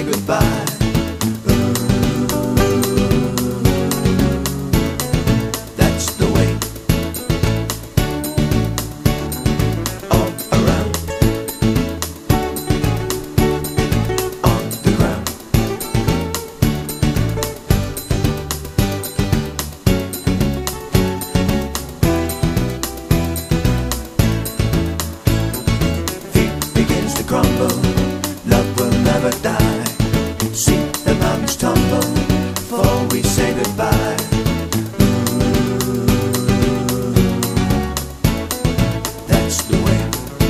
goodbye. That's the way. All around, on the ground. Feet begins to crumble, love will never die. See the mountains tumble before we say goodbye. That's the way.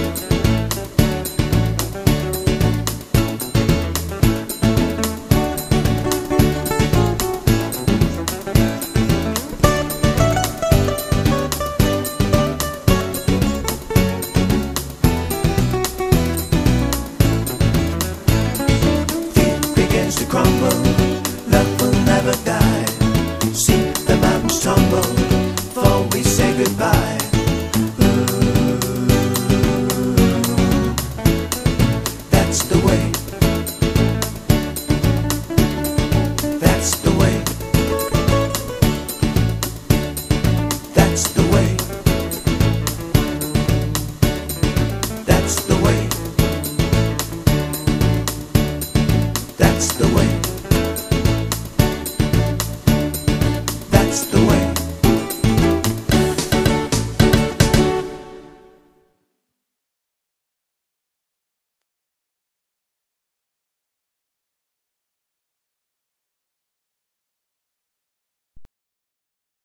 Feet begins to crumble, love will never die. See the mountains tumble before we say goodbye. That's the way. That's the way. That's the way. That's the way. That's the way.